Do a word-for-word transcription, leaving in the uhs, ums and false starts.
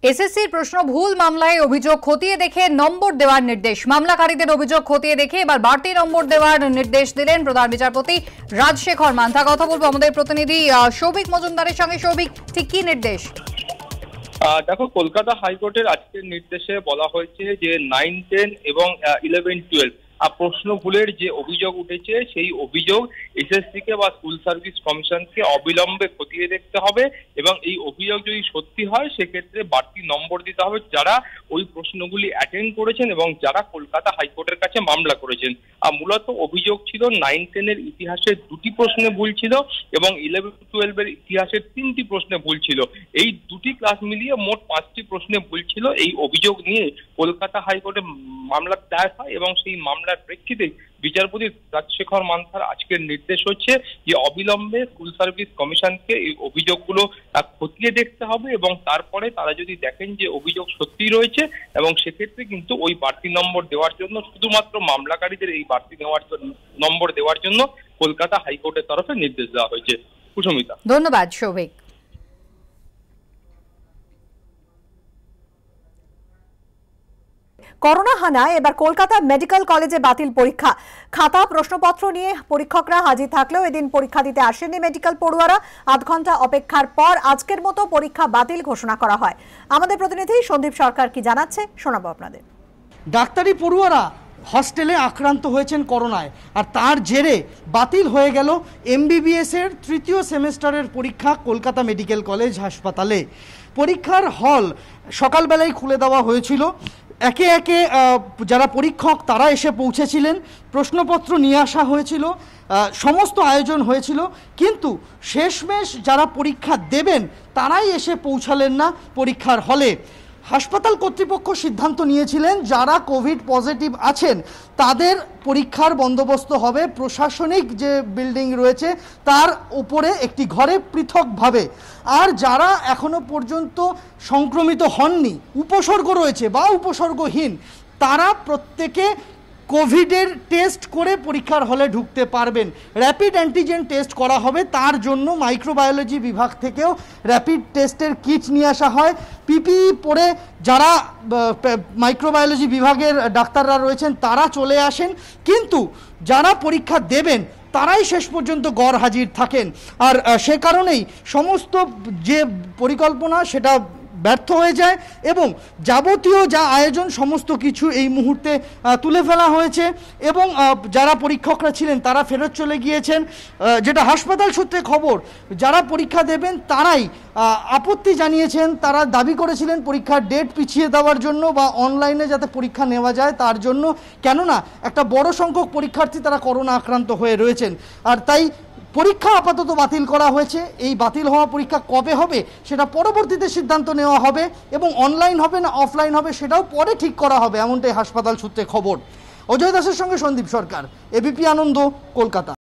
এসএসসির প্রশ্ন ভুল মামলায় অভিযোগ খতিয়ে দেখে নম্বর দেওয়ার নির্দেশ। মামলাকারীদের অভিযোগ খতিয়ে দেখে এবার বাড়তি নম্বর দেওয়ার নির্দেশ দিলেন প্রধান বিচারপতি রাজশেখর মান্থা। কথা বলবো আমাদের প্রতিনিধি সৌভিক মজুমদারের সঙ্গে। সৌভিক, ঠিক কি নির্দেশ? দেখো, কলকাতা হাইকোর্টের আজকের নির্দেশে বলা হয়েছে যে নাইন টেন এবং ইলেভেন টুয়েলভ প্রশ্ন ভুলের যে অভিযোগ উঠেছে সেই অভিযোগ এসএসসি কে বা স্কুল সার্ভিস কমিশনকে অবিলম্বে খতিয়ে দেখতে হবে এবং এই অভিযোগ যদি সত্যি হয় সেক্ষেত্রে বাড়তি নম্বর দিতে হবে যারা ওই প্রশ্নগুলি অ্যাটেন্ড করেছেন এবং যারা কলকাতা হাইকোর্টের কাছে মামলা করেছেন। মূলত অভিযোগ ছিল নাইন টেনের ইতিহাসের দুটি প্রশ্নে ভুল ছিল এবং ইলেভেন টুয়েলভের ইতিহাসের তিনটি প্রশ্নে ভুল ছিল। এই দুটি ক্লাস মিলিয়ে মোট পাঁচটি প্রশ্নে ভুল ছিল। এই অভিযোগ নিয়ে কলকাতা হাইকোর্টে মামলা দায়ের হয় এবং সেই মামলার প্রেক্ষিতে বিচারপতি রাজশেখর মান্থার আজকের নির্দেশ হচ্ছে যে অবিলম্বে স্কুল সার্ভিস কমিশনকে এই অভিযোগগুলো খতিয়ে দেখতে হবে এবং তারপরে তারা যদি দেখেন যে অভিযোগ সত্যি রয়েছে এবং সেক্ষেত্রে কিন্তু ওই বাড়তি নম্বর দেওয়ার জন্য শুধুমাত্র মামলাকারীদের এই বাড়তি নেওয়ার নম্বর দেওয়ার জন্য কলকাতা হাইকোর্টের তরফে নির্দেশ দেওয়া হয়েছে। কুসুমিতা, ধন্যবাদ। সৌভিক, করোনা হানায় এবার কলকাতা মেডিকেল কলেজে বাতিল পরীক্ষা। খাতা প্রশ্নপত্র নিয়ে পরীক্ষকরা হাজির থাকলেও এদিন পরীক্ষা দিতে আসেননি মেডিকেল পড়ুয়ারা। আধ ঘন্টা অপেক্ষার পর আজকের মতো পরীক্ষা বাতিল ঘোষণা করা হয়। আমাদের প্রতিনিধি সন্দীপ সরকার কি জানাচ্ছে শোনাবো আপনাদের। ডাক্তারি পড়ুয়ারা হস্টেলে আক্রান্ত হয়েছেন করোনায়, আর তার জেরে বাতিল হয়ে গেল এমবিবিএস এর তৃতীয় সেমেস্টারের পরীক্ষা কলকাতা মেডিকেল কলেজ হাসপাতালে। পরীক্ষার হল সকালবেলায় খুলে দেওয়া হয়েছিল। একে একে যারা পরীক্ষক তারা এসে পৌঁছেছিলেন, প্রশ্নপত্র নিয়ে আসা হয়েছিল, সমস্ত আয়োজন হয়েছিল, কিন্তু শেষমেশ যারা পরীক্ষা দেবেন তারাই এসে পৌঁছালেন না পরীক্ষার হলে। হাসপাতাল কর্তৃপক্ষ সিদ্ধান্ত নিয়েছিলেন যারা কোভিড পজিটিভ আছেন তাদের পরীক্ষার বন্দোবস্ত হবে প্রশাসনিক যে বিল্ডিং রয়েছে তার উপরে একটি ঘরে পৃথকভাবে, আর যারা এখনো পর্যন্ত সংক্রমিত হননি, উপসর্গ রয়েছে বা উপসর্গহীন, তারা প্রত্যেকে কোভিডের টেস্ট করে পরীক্ষার হলে ঢুকতে পারবেন। র্যাপিড অ্যান্টিজেন টেস্ট করা হবে, তার জন্য মাইক্রোবায়োলজি বিভাগ থেকেও র্যাপিড টেস্টের কিট নিয়ে আসা হয়। পিপিই পরে যারা মাইক্রোবায়োলজি বিভাগের ডাক্তাররা রয়েছেন তারা চলে আসেন, কিন্তু যারা পরীক্ষা দেবেন তারাই শেষ পর্যন্ত গড় হাজির থাকেন। আর সে কারণেই সমস্ত যে পরিকল্পনা সেটা ব্যর্থ হয়ে যায় এবং যাবতীয় যা আয়োজন সমস্ত কিছু এই মুহূর্তে তুলে ফেলা হয়েছে এবং যারা পরীক্ষকরা ছিলেন তারা ফেরত চলে গিয়েছেন। যেটা হাসপাতাল সূত্রে খবর, যারা পরীক্ষা দেবেন তারাই আপত্তি জানিয়েছেন, তারা দাবি করেছিলেন পরীক্ষার ডেট পিছিয়ে দেওয়ার জন্য বা অনলাইনে যাতে পরীক্ষা নেওয়া যায় তার জন্য, কেননা একটা বড় সংখ্যক পরীক্ষার্থী তারা করোনা আক্রান্ত হয়ে রয়েছেন। আর তাই পরীক্ষা আপাতত বাতিল করা হয়েছে। এই বাতিল হওয়া পরীক্ষা কবে হবে সেটা পরবর্তীতে সিদ্ধান্ত নেওয়া হবে এবং অনলাইন হবে না অফলাইন হবে সেটাও পরে ঠিক করা হবে, এমনটাই হাসপাতাল সূত্রে খবর। অজয় দাসের সঙ্গে সন্দীপ সরকার, এবিপি আনন্দ, কলকাতা।